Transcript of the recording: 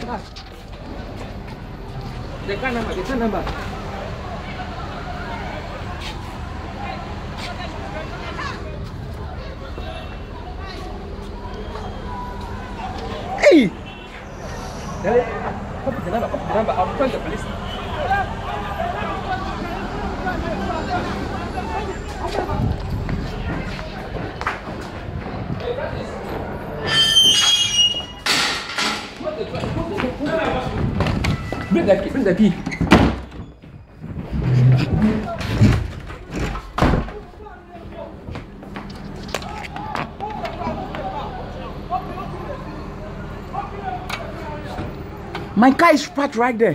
Dekat nama. Hey! Kau pergi nampak. Aku kan tak polis. Bring the key. My car is parked right there.